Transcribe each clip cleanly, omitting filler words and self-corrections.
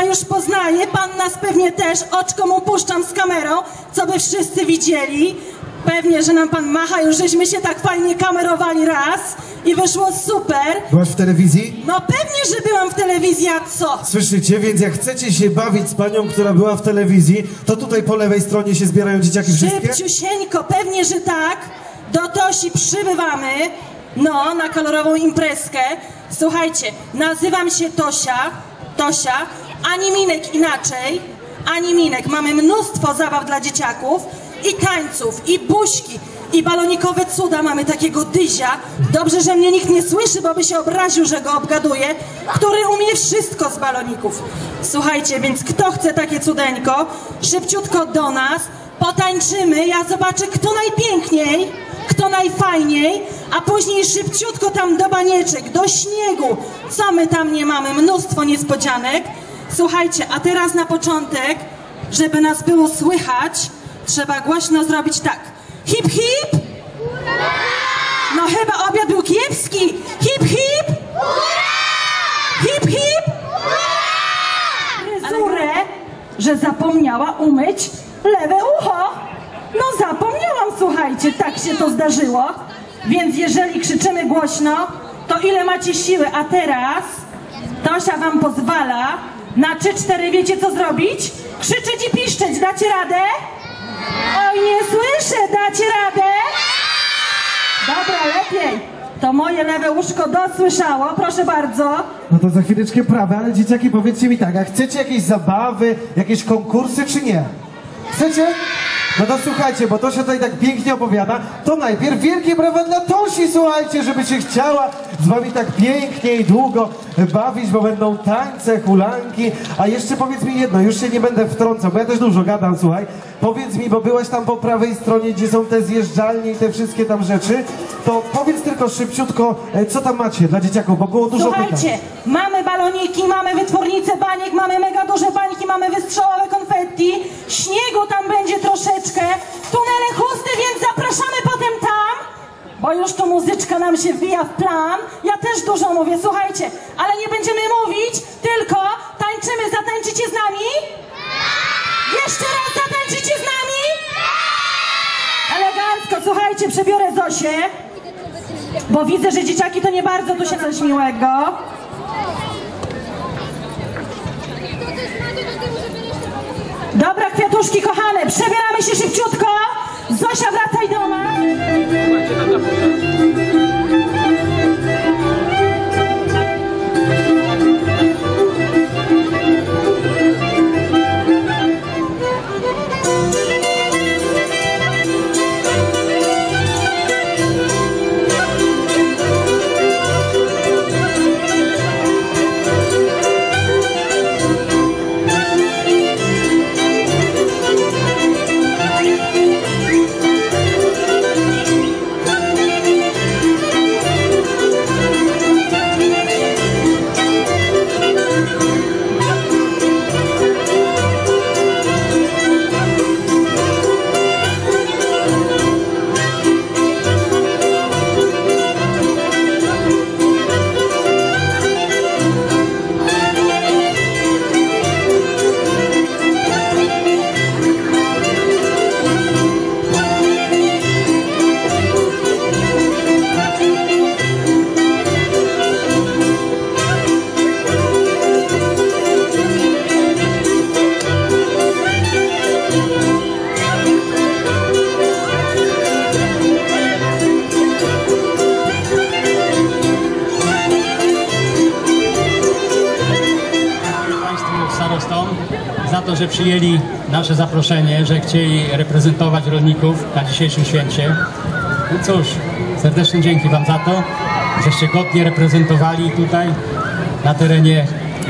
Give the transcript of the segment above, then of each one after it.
już poznaje, pan nas pewnie też, oczko mu puszczam z kamerą, co by wszyscy widzieli. Pewnie, że nam pan macha, już żeśmy się tak fajnie kamerowali raz i wyszło super. Byłaś w telewizji? No pewnie, że byłam w telewizji, a co? Słyszycie, więc jak chcecie się bawić z panią, która była w telewizji, to tutaj po lewej stronie się zbierają dzieciaki wszystkie? Szybciusieńko, pewnie, że tak. Do Tosi przybywamy, no, na kolorową imprezkę. Słuchajcie, nazywam się Tosia, ani Minek inaczej, ani Minek. Mamy mnóstwo zabaw dla dzieciaków i tańców, i buźki, i balonikowe cuda. Mamy takiego Dyzia. Dobrze, że mnie nikt nie słyszy, bo by się obraził, że go obgaduję, który umie wszystko z baloników. Słuchajcie, więc kto chce takie cudeńko, szybciutko do nas, potańczymy, ja zobaczę, kto najpiękniej, kto najfajniej, a później szybciutko tam do banieczek, do śniegu. Co my tam nie mamy? Mnóstwo niespodzianek. Słuchajcie, a teraz na początek, żeby nas było słychać, trzeba głośno zrobić tak. Hip, hip! No chyba obiad był kiepski. Hip, hip! Hip, hip! Fryzurę, że zapomniała umyć lewe ucho. No zapomniałam, słuchajcie, tak się to zdarzyło. Więc jeżeli krzyczymy głośno, to ile macie siły? A teraz Tosia wam pozwala na 3-4, wiecie co zrobić? Krzyczeć i piszczeć, dacie radę? Oj, nie słyszę, dacie radę? Dobra, lepiej. To moje lewe uszko dosłyszało, proszę bardzo. No to za chwileczkę prawe, ale dzieciaki, powiedzcie mi tak, a chcecie jakieś zabawy, jakieś konkursy, czy nie? Chcecie? No to słuchajcie, bo Tosia tutaj tak pięknie opowiada, to najpierw wielkie brawa dla Tosi, słuchajcie, żeby się chciała z wami tak pięknie i długo bawić, bo będą tańce, hulanki. A jeszcze powiedz mi jedno, już się nie będę wtrącał, bo ja też dużo gadam, słuchaj. Powiedz mi, bo byłaś tam po prawej stronie, gdzie są te zjeżdżalnie i te wszystkie tam rzeczy, to powiedz tylko szybciutko, co tam macie dla dzieciaków, bo było dużo pytań. Słuchajcie, mamy baloniki, mamy wytwornicę baniek, mamy mega duże bańki, mamy wystrzałowe konfetti, śniegu tam będzie troszeczkę, tunele chusty, więc zapraszamy potem tam, bo już tu muzyczka nam się wbija w plan. Ja też dużo mówię, słuchajcie, ale nie będziemy mówić, tylko tańczymy, zatańczycie z nami? Jeszcze raz zatańczycie z nami? Elegancko, słuchajcie, przebiorę Zosię, bo widzę, że dzieciaki to nie bardzo tu się coś miłego. Dobra, kwiatuszki kochane, przebieramy się szybciutko. Zosia, wracaj do nas. Za to, że przyjęli nasze zaproszenie, że chcieli reprezentować rolników na dzisiejszym święcie. No cóż, serdeczne dzięki wam za to, żeście godnie reprezentowali tutaj na terenie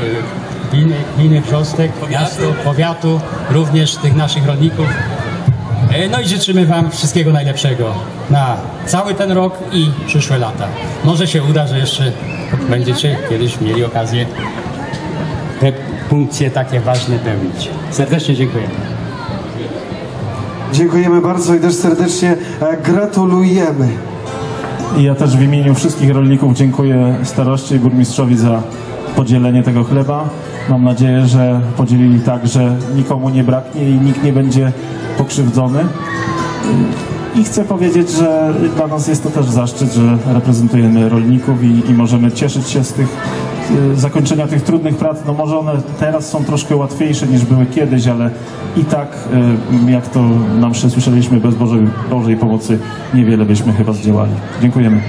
gminy Brzostek, miasto, powiatu, również tych naszych rolników. No i życzymy wam wszystkiego najlepszego na cały ten rok i przyszłe lata. Może się uda, że jeszcze będziecie kiedyś mieli okazję te funkcje takie ważne pełnić. Serdecznie dziękujemy. Dziękujemy bardzo i też serdecznie gratulujemy. I ja też w imieniu wszystkich rolników dziękuję staroście i burmistrzowi za podzielenie tego chleba. Mam nadzieję, że podzielili tak, że nikomu nie braknie i nikt nie będzie pokrzywdzony. I chcę powiedzieć, że dla nas jest to też zaszczyt, że reprezentujemy rolników i możemy cieszyć się z tych zakończenia tych trudnych prac. No może one teraz są troszkę łatwiejsze niż były kiedyś, ale i tak, jak to nam słyszeliśmy, bez Bożej pomocy niewiele byśmy chyba zdziałali. Dziękujemy.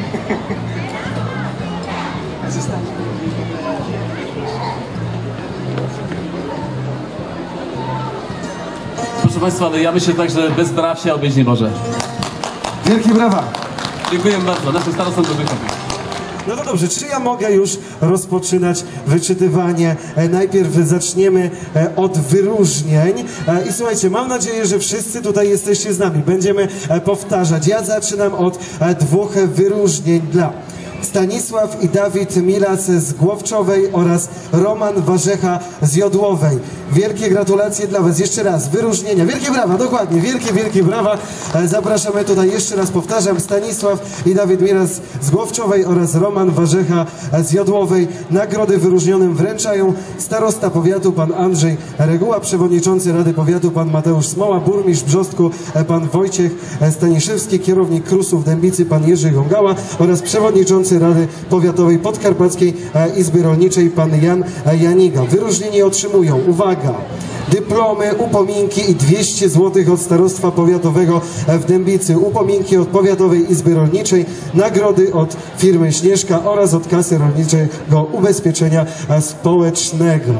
Proszę Państwa, ale ja myślę tak, że bez braw się obejść nie może. Wielkie brawa. Dziękuję bardzo. Naszym starostom do wychodu. No to dobrze, czy ja mogę już rozpoczynać wyczytywanie? Najpierw zaczniemy od wyróżnień. I słuchajcie, mam nadzieję, że wszyscy tutaj jesteście z nami. Będziemy powtarzać. Ja zaczynam od dwóch wyróżnień dla Stanisław i Dawid Milas z Głowczowej oraz Roman Warzecha z Jodłowej. Wielkie gratulacje dla Was. Jeszcze raz, wyróżnienia. Wielkie brawa, dokładnie. Wielkie brawa. Zapraszamy tutaj, jeszcze raz powtarzam, Stanisław i Dawid Milas z Głowczowej oraz Roman Warzecha z Jodłowej. Nagrody wyróżnionym wręczają starosta powiatu pan Andrzej Reguła, przewodniczący Rady Powiatu pan Mateusz Smoła, burmistrz Brzostku pan Wojciech Staniszewski, kierownik KRUS-u w Dębicy pan Jerzy Gągała oraz przewodniczący Rady Powiatowej Podkarpackiej Izby Rolniczej pan Jan Janiga. Wyróżnieni otrzymują, uwaga, dyplomy, upominki i 200 zł od Starostwa Powiatowego w Dębicy, upominki od Powiatowej Izby Rolniczej, nagrody od firmy Śnieżka oraz od Kasy Rolniczego Ubezpieczenia Społecznego.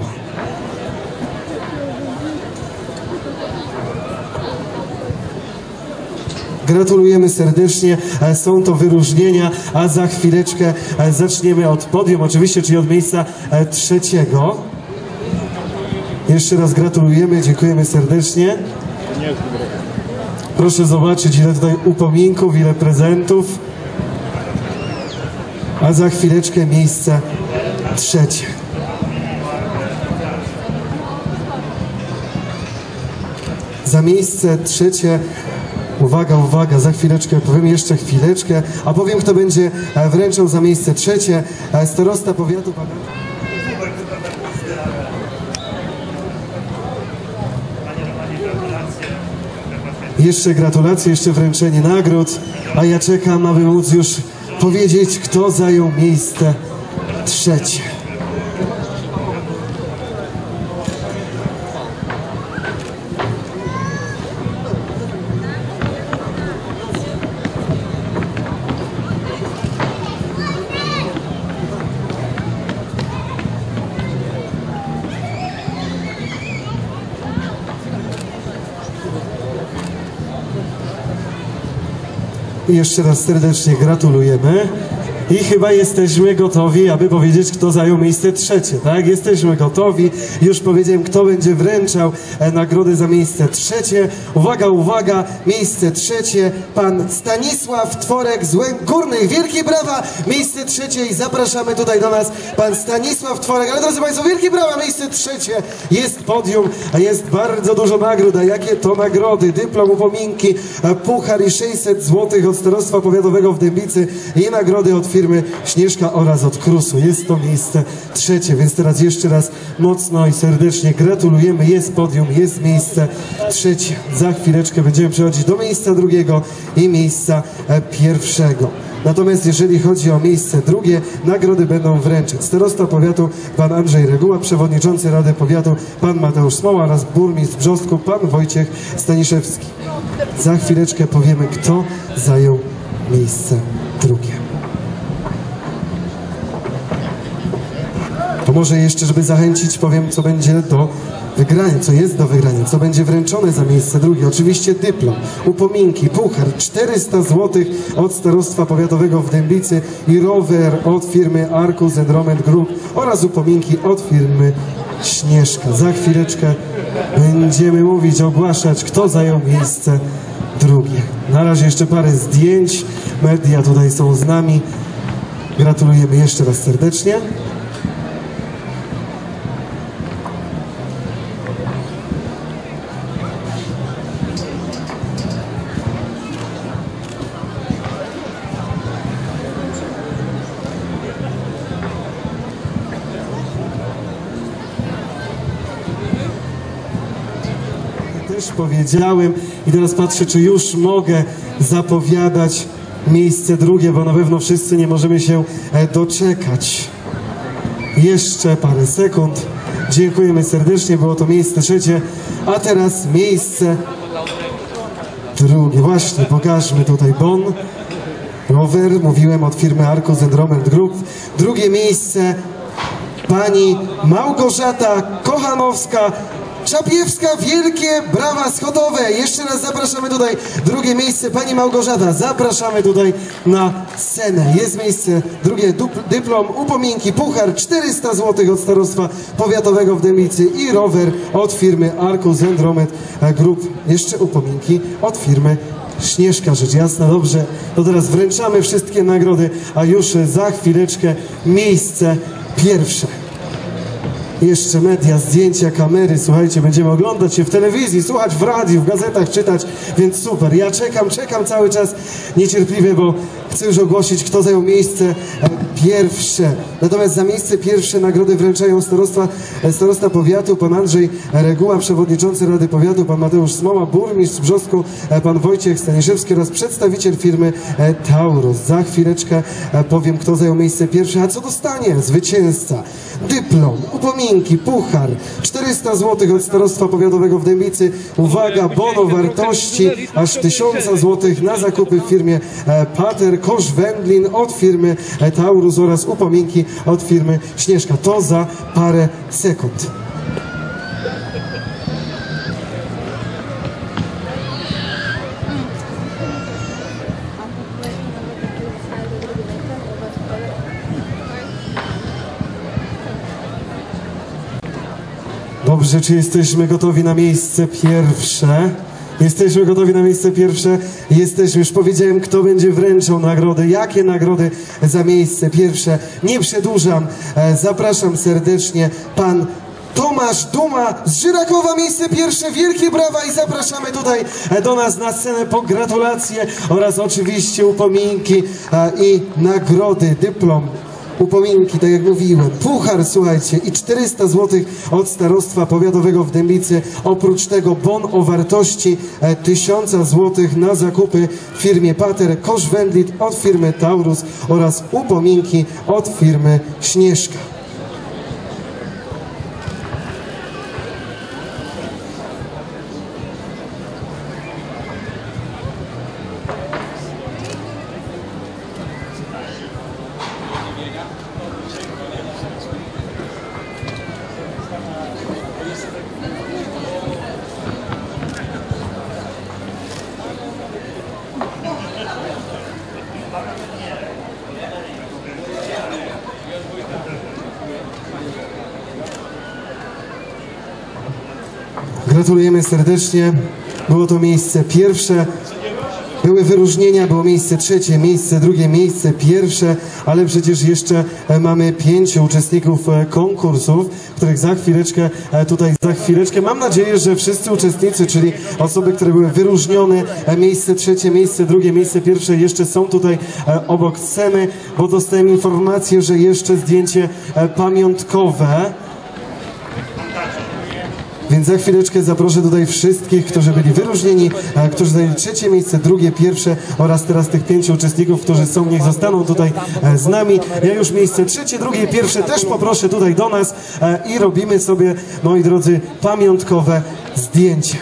Gratulujemy serdecznie, są to wyróżnienia, a za chwileczkę zaczniemy od podium, oczywiście, czyli od miejsca trzeciego. Jeszcze raz gratulujemy, dziękujemy serdecznie. Proszę zobaczyć, ile tutaj upominków, ile prezentów. A za chwileczkę miejsce trzecie. Za miejsce trzecie, uwaga, za chwileczkę, powiem jeszcze chwileczkę, a powiem, kto będzie wręczał za miejsce trzecie. Starosta powiatu pana... Jeszcze gratulacje, jeszcze wręczenie nagród, a ja czekam, aby móc już powiedzieć, kto zajął miejsce trzecie. Jeszcze raz serdecznie gratulujemy i chyba jesteśmy gotowi, aby powiedzieć, kto zajął miejsce trzecie, tak? Jesteśmy gotowi, już powiedziałem, kto będzie wręczał nagrody za miejsce trzecie. Uwaga, miejsce trzecie, pan Stanisław Tworek z Łęk Górnych. Wielkie brawa, miejsce trzecie i zapraszamy tutaj do nas pan Stanisław Tworek. Ale drodzy Państwo, wielkie brawa, miejsce trzecie, jest podium, a jest bardzo dużo nagród. A jakie to nagrody? Dyplom, upominki, puchar i 600 zł od Starostwa Powiatowego w Dębicy i nagrody od firmy Śnieżka oraz od KRUS-u. Jest to miejsce trzecie, więc teraz jeszcze raz mocno i serdecznie gratulujemy. Jest podium, jest miejsce trzecie. Za chwileczkę będziemy przechodzić do miejsca drugiego i miejsca pierwszego. Natomiast jeżeli chodzi o miejsce drugie, nagrody będą wręczać starosta powiatu pan Andrzej Reguła, przewodniczący Rady Powiatu pan Mateusz Smoła oraz burmistrz Brzostku pan Wojciech Staniszewski. Za chwileczkę powiemy, kto zajął miejsce drugie. To może jeszcze, żeby zachęcić, powiem, co będzie do wygrania, co jest do wygrania, co będzie wręczone za miejsce drugie. Oczywiście dyplom, upominki, puchar, 400 zł od Starostwa Powiatowego w Dębicy i rower od firmy Arcus Enroment Group oraz upominki od firmy Śnieżka. Za chwileczkę będziemy mówić, ogłaszać, kto zajął miejsce drugie. Na razie jeszcze parę zdjęć, media tutaj są z nami. Gratulujemy jeszcze raz serdecznie. już powiedziałem i teraz patrzę, czy już mogę zapowiadać miejsce drugie, bo na pewno wszyscy nie możemy się doczekać. Jeszcze parę sekund. Dziękujemy serdecznie, było to miejsce trzecie, a teraz miejsce drugie. Właśnie, pokażmy tutaj Bon Rower, mówiłem, od firmy Arcus and Romer Group. Drugie miejsce pani Małgorzata Kochanowska-Czapiewska. Wielkie brawa schodowe. Jeszcze raz zapraszamy tutaj. Drugie miejsce pani Małgorzata. Zapraszamy tutaj na scenę. Jest miejsce drugie, dyplom, upominki, puchar, 400 zł od Starostwa Powiatowego w Dębicy i rower od firmy Arcus and Romer Group. Jeszcze upominki od firmy Śnieżka, rzecz jasna. Dobrze, to teraz wręczamy wszystkie nagrody, a już za chwileczkę miejsce pierwsze. Jeszcze media, zdjęcia, kamery, słuchajcie, będziemy oglądać się w telewizji, słuchać w radiu, w gazetach, czytać, więc super. Ja czekam cały czas niecierpliwie, bo chcę już ogłosić, kto zajął miejsce pierwsze. Natomiast za miejsce pierwsze nagrody wręczają starosta powiatu, pan Andrzej Reguła, przewodniczący Rady Powiatu, pan Mateusz Smoła, burmistrz Brzosku, pan Wojciech Staniszewski oraz przedstawiciel firmy Taurus. Za chwileczkę powiem, kto zajął miejsce pierwsze, a co dostanie zwycięzca. Dyplom, upominki, puchar, 400 zł od Starostwa Powiatowego w Dębicy. Uwaga, bono wartości aż 1000 zł na zakupy w firmie Pater, kosz wędlin od firmy Taurus oraz upominki od firmy Śnieżka. To za parę sekund. Dobrze, czy jesteśmy gotowi na miejsce pierwsze? Jesteśmy gotowi na miejsce pierwsze? Jesteśmy. Już powiedziałem, kto będzie wręczał nagrody, jakie nagrody za miejsce pierwsze. Nie przedłużam. Zapraszam serdecznie. Pan Tomasz Duma z Żyrakowa, miejsce pierwsze. Wielkie brawa i zapraszamy tutaj do nas na scenę po gratulacje oraz oczywiście upominki i nagrody, dyplom. Upominki, tak jak mówiłem, puchar, słuchajcie, i 400 zł od Starostwa Powiatowego w Dębicy. Oprócz tego bon o wartości 1000 zł na zakupy w firmie Pater, kosz wędlin od firmy Taurus oraz upominki od firmy Śnieżka. Gratulujemy serdecznie. Było to miejsce pierwsze. Były wyróżnienia, było miejsce trzecie, miejsce drugie, miejsce pierwsze, ale przecież jeszcze mamy 5 uczestników konkursów, których za chwileczkę, mam nadzieję, że wszyscy uczestnicy, czyli osoby, które były wyróżnione, miejsce trzecie, miejsce drugie, miejsce pierwsze, jeszcze są tutaj obok sceny, bo dostałem informację, że jeszcze zdjęcie pamiątkowe. Więc za chwileczkę zaproszę tutaj wszystkich, którzy byli wyróżnieni, którzy zajęli trzecie miejsce, drugie, pierwsze oraz teraz tych 5 uczestników, którzy są, niech zostaną tutaj z nami. Ja już miejsce trzecie, drugie, pierwsze też poproszę tutaj do nas i robimy sobie, moi drodzy, pamiątkowe zdjęcie.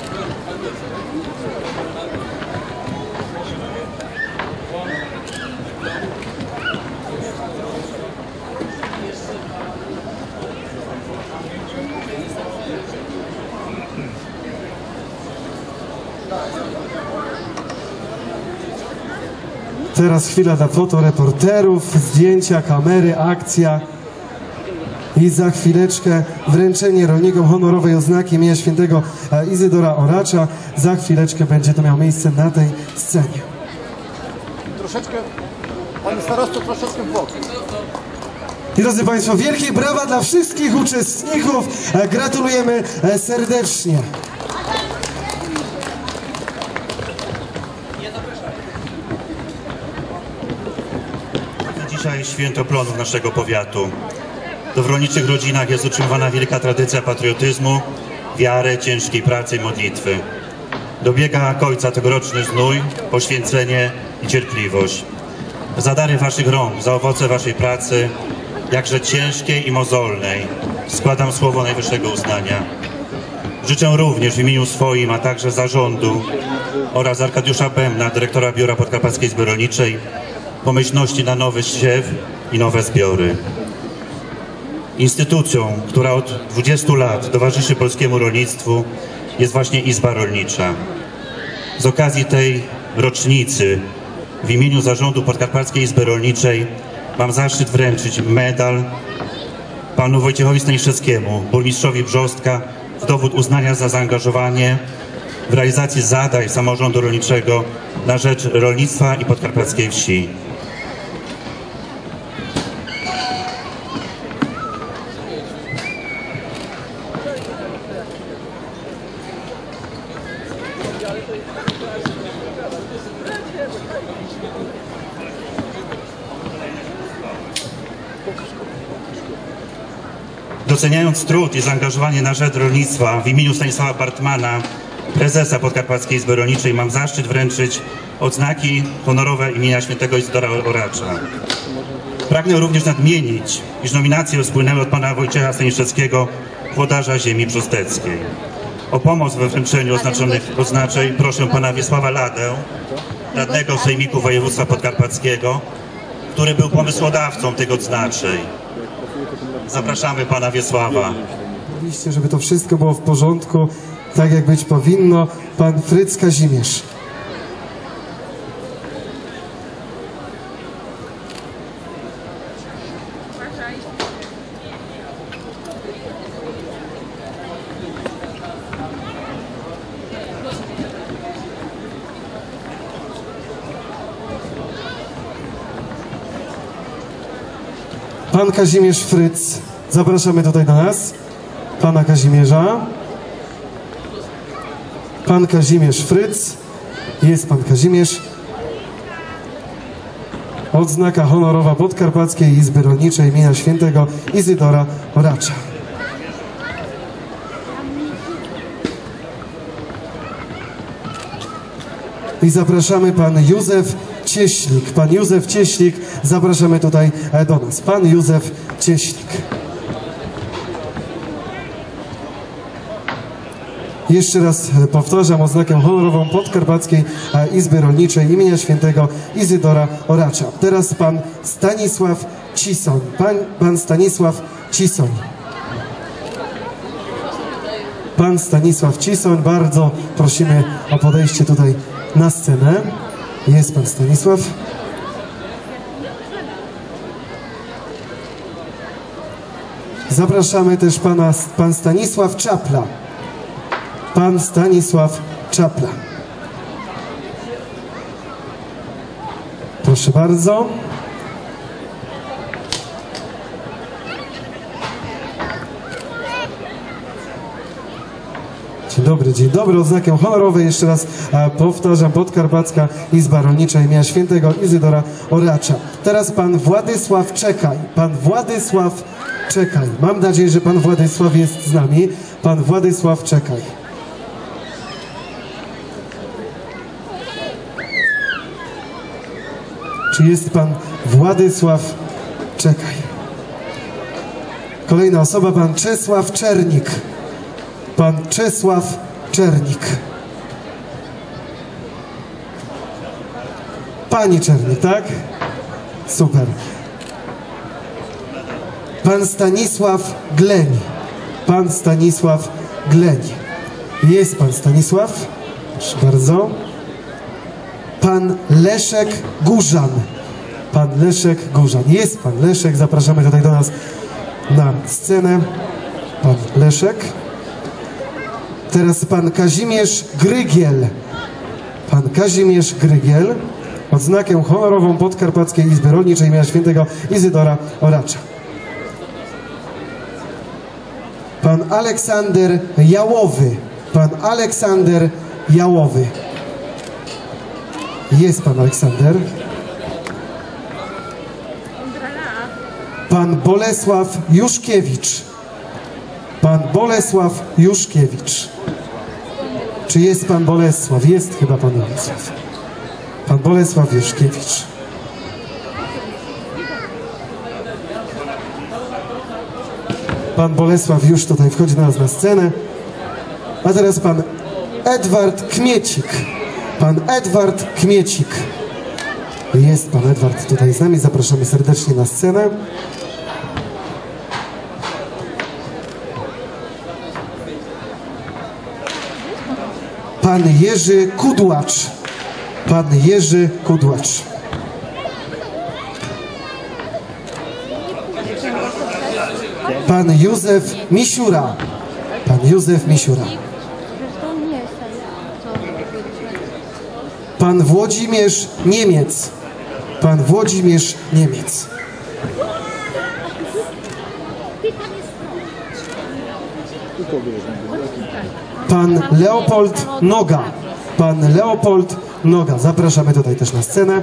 Teraz chwila dla fotoreporterów, zdjęcia, kamery, akcja i za chwileczkę wręczenie rolnikom honorowej oznaki imienia świętego Izydora Oracza. Za chwileczkę będzie to miało miejsce na tej scenie. Troszeczkę, panie starosto, troszeczkę w bok. I drodzy Państwo, wielkie brawa dla wszystkich uczestników. Gratulujemy serdecznie. Dzisiaj święto plonów naszego powiatu. To w rolniczych rodzinach jest utrzymywana wielka tradycja patriotyzmu wiarę, ciężkiej pracy i modlitwy. Dobiega końca tegoroczny znój, poświęcenie i cierpliwość. Za dary waszych rąk, za owoce waszej pracy, jakże ciężkiej i mozolnej, składam słowo najwyższego uznania. Życzę również w imieniu swoim, a także zarządu oraz Arkadiusza Bębna, dyrektora Biura Podkarpackiej Izby Rolniczej, pomyślności na nowy siew i nowe zbiory. Instytucją, która od 20 lat towarzyszy polskiemu rolnictwu, jest właśnie Izba Rolnicza. Z okazji tej rocznicy w imieniu Zarządu Podkarpackiej Izby Rolniczej mam zaszczyt wręczyć medal panu Wojciechowi Staniszewskiemu, burmistrzowi Brzostka, w dowód uznania za zaangażowanie w realizacji zadań samorządu rolniczego na rzecz rolnictwa i podkarpackiej wsi. Doceniając trud i zaangażowanie na rzecz rolnictwa, w imieniu Stanisława Bartmana, prezesa Podkarpackiej Izby Rolniczej, mam zaszczyt wręczyć odznaki honorowe imienia świętego Izydora Oracza. Pragnę również nadmienić, iż nominacje spłynęły od pana Wojciecha Staniszewskiego, włodarza ziemi brzosteckiej. O pomoc we wręczeniu oznaczonych odznaczeń proszę pana Wiesława Ladę, radnego Sejmiku Województwa Podkarpackiego, który był pomysłodawcą tych odznaczeń. Zapraszamy pana Wiesława. Oczywiście, żeby to wszystko było w porządku, tak jak być powinno. Pan Fryc Kazimierz. Pan Kazimierz Fryc, zapraszamy tutaj do nas. Pana Kazimierza. Pan Kazimierz Fryc. Jest pan Kazimierz. Odznaka honorowa Podkarpackiej Izby Rolniczej imienia świętego Izydora Oracza. I zapraszamy pan Józef Cieślik. Pan Józef Cieślik, zapraszamy tutaj do nas. Pan Józef Cieślik. Jeszcze raz powtarzam, odznakę honorową Podkarpackiej Izby Rolniczej imienia świętego Izydora Oracza. Teraz pan Stanisław Cisoń. Pan Stanisław Cisoń. Pan Stanisław Cisoń, bardzo prosimy o podejście tutaj na scenę. Jest pan Stanisław. Zapraszamy też pan Stanisław Czapla. Pan Stanisław Czapla. Proszę bardzo. Dzień dobry, odznakę honorową jeszcze raz powtarzam, Podkarpacka Izba Rolnicza imienia świętego Izydora Oracza. Teraz pan Władysław Czekaj. Pan Władysław Czekaj. Mam nadzieję, że pan Władysław jest z nami. Pan Władysław Czekaj. Czy jest pan Władysław Czekaj? Kolejna osoba, pan Czesław Czernik. Pan Czesław Czernik. Pani Czernik, tak? Super. Pan Stanisław Gleń. Pan Stanisław Gleń. Jest pan Stanisław. Proszę bardzo. Pan Leszek Górzan. Pan Leszek Górzan. Jest pan Leszek. Zapraszamy tutaj do nas na scenę. Pan Leszek. Teraz pan Kazimierz Grygiel. Pan Kazimierz Grygiel. Odznakę honorową Podkarpackiej Izby Rolniczej imienia świętego Izydora Oracza. Pan Aleksander Jałowy. Pan Aleksander Jałowy. Jest pan Aleksander. Pan Bolesław Juszkiewicz. pan Bolesław Juszkiewicz. Czy jest pan Bolesław? Jest chyba pan Bolesław. Pan Bolesław Juszkiewicz. Pan Bolesław już tutaj wchodzi do nas na scenę. A teraz pan Edward Kmiecik. Pan Edward Kmiecik. Jest pan Edward tutaj z nami. Zapraszamy serdecznie na scenę. Pan Jerzy Kudłacz. Pan Jerzy Kudłacz. Pan Józef Misiura. Pan Józef Misiura. Pan Włodzimierz Niemiec. Pan Włodzimierz Niemiec. Pan Leopold Noga. Pan Leopold Noga. Zapraszamy tutaj też na scenę.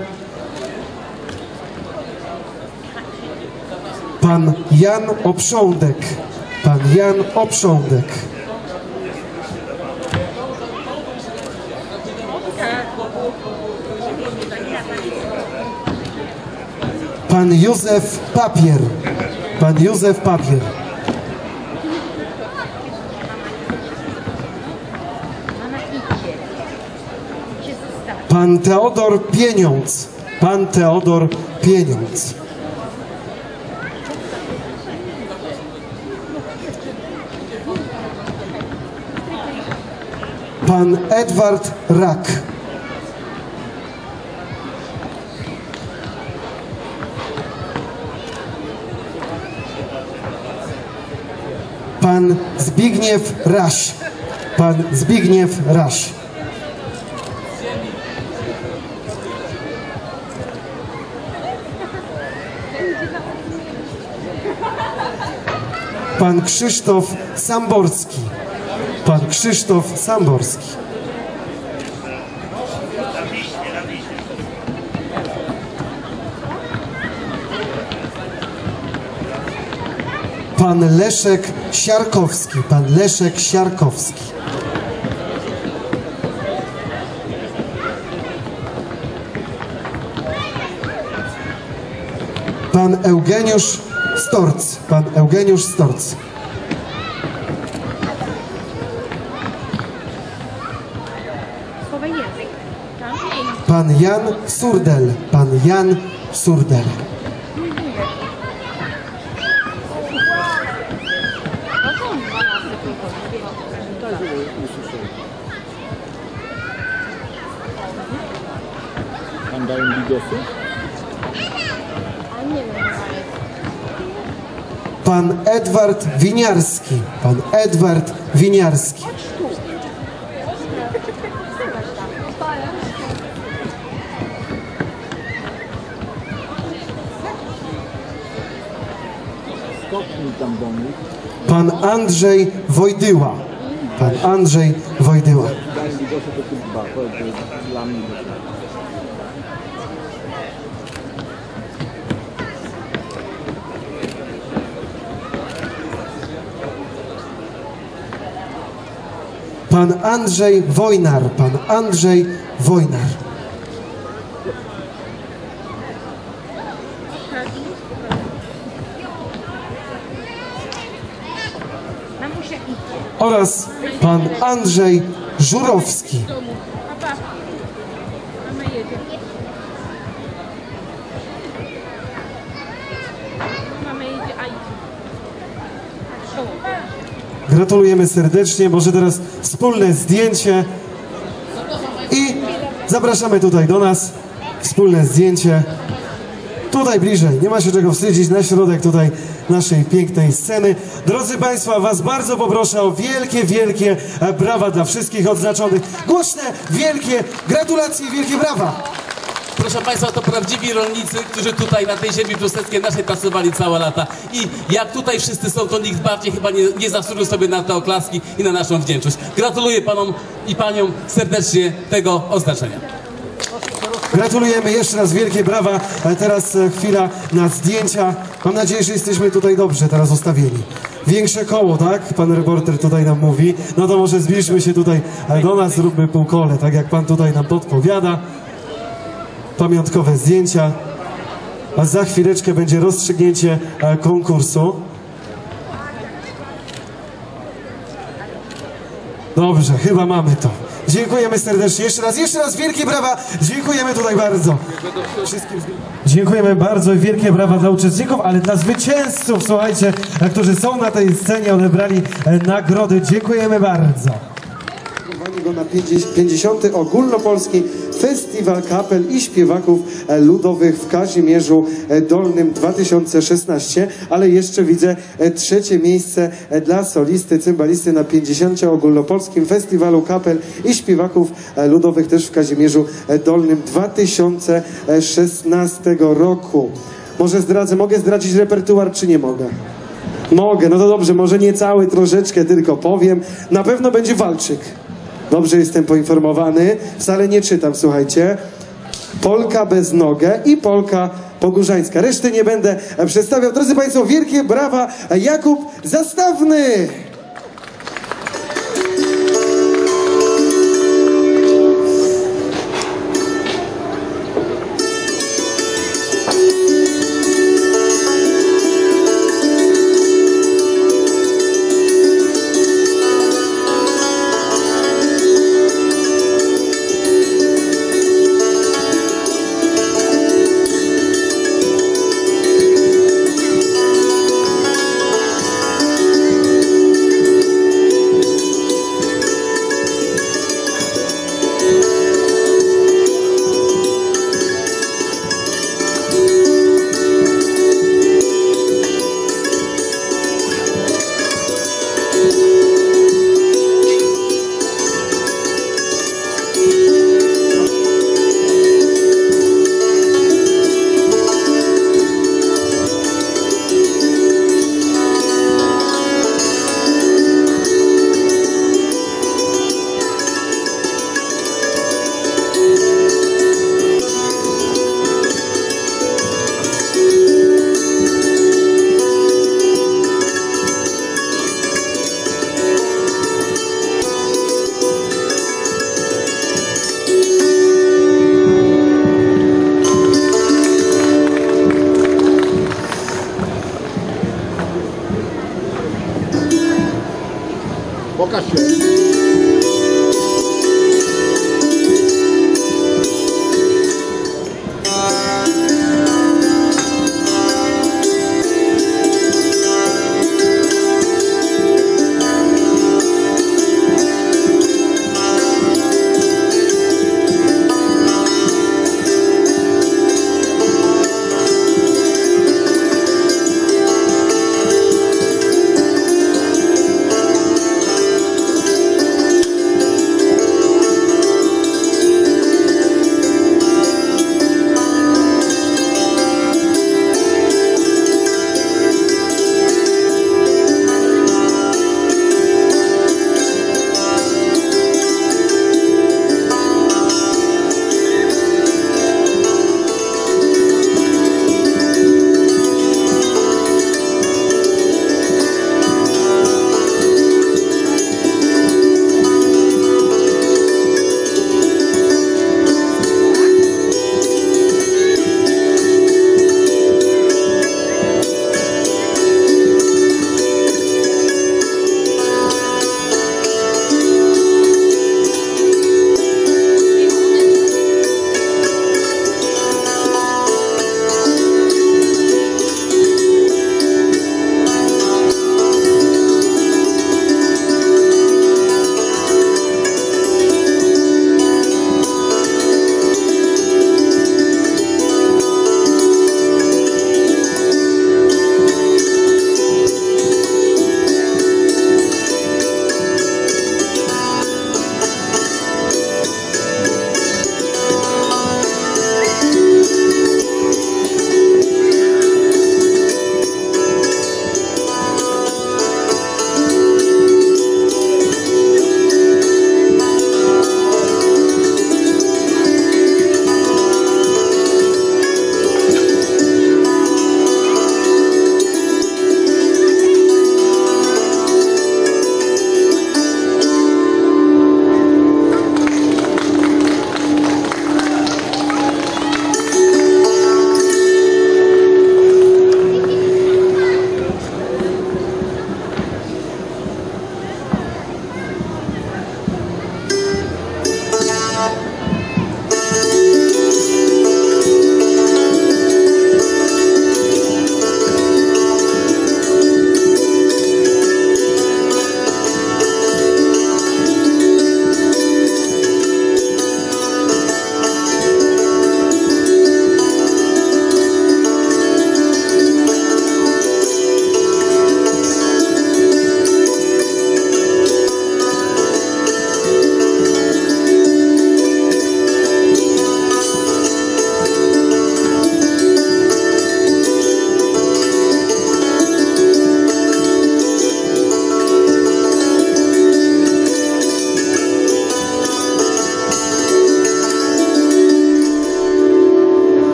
Pan Jan Oprządek. Pan Jan Oprządek. Pan Józef Papier. Pan Józef Papier. Pan Teodor Pieniądz. Pan Teodor Pieniądz. Pan Edward Rak. Pan Zbigniew Raś. Pan Zbigniew Raś. Pan Krzysztof Samborski. Pan Krzysztof Samborski. Pan Leszek Siarkowski. Pan Leszek Siarkowski. Pan Eugeniusz Storc. Pan Eugeniusz Storc. Pan Jan Surdel. Pan Jan Surdel. Tam dają bigosy? Pan Edward Winiarski. Pan Edward Winiarski. Stopnij tam do nich. Pan Andrzej Wojdyła. Pan Andrzej Wojdyła. Dają bigosy, to ty dba. To jest dla mnie. Pan Andrzej Wojnar. Pan Andrzej Wojnar. Oraz pan Andrzej Żurowski. Gratulujemy serdecznie. Może teraz wspólne zdjęcie i zapraszamy tutaj do nas. Wspólne zdjęcie. Tutaj bliżej, nie ma się czego wstydzić, na środek tutaj naszej pięknej sceny. Drodzy Państwo, Was bardzo poproszę o wielkie, wielkie brawa dla wszystkich odznaczonych. Głośne, wielkie gratulacje i wielkie brawa. Proszę Państwa, to prawdziwi rolnicy, którzy tutaj na tej ziemi piłsudskiej naszej pracowali całe lata. I jak tutaj wszyscy są, to nikt bardziej chyba nie zasłużył sobie na te oklaski i na naszą wdzięczność. Gratuluję Panom i Paniom serdecznie tego oznaczenia. Proszę się Gratulujemy, jeszcze raz wielkie brawa. A teraz chwila na zdjęcia. Mam nadzieję, że jesteśmy tutaj dobrze teraz ustawieni. Większe koło, tak? Pan reporter tutaj nam mówi. No to może zbliżmy się tutaj do nas, zróbmy półkole, tak jak pan tutaj nam podpowiada. Pamiątkowe zdjęcia. A za chwileczkę będzie rozstrzygnięcie konkursu. Dobrze, chyba mamy to. Dziękujemy serdecznie. Jeszcze raz wielkie brawa. Dziękujemy tutaj bardzo. Dziękujemy bardzo i wielkie brawa dla uczestników, ale dla zwycięzców, słuchajcie, którzy są na tej scenie, odebrali nagrody. Dziękujemy bardzo. Go na 50. Ogólnopolski Festiwal Kapel i Śpiewaków Ludowych w Kazimierzu Dolnym 2016, ale jeszcze widzę trzecie miejsce dla solisty, cymbalisty na 50. Ogólnopolskim Festiwalu Kapel i Śpiewaków Ludowych też w Kazimierzu Dolnym 2016 roku. Mogę zdradzić repertuar, czy nie mogę? Mogę, no to dobrze, może nie cały, troszeczkę tylko powiem. Na pewno będzie walczyk. Dobrze jestem poinformowany. Wcale nie czytam, słuchajcie. Polka bez nogę i polka pogórzańska. Reszty nie będę przedstawiał. Drodzy Państwo, wielkie brawa. Jakub Zastawny. Pokaż się.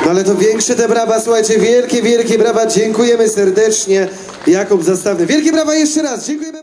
No ale to większe te brawa, słuchajcie, wielkie, wielkie brawa, dziękujemy serdecznie. Jakub Zastawny. Wielkie brawa jeszcze raz, dziękujemy.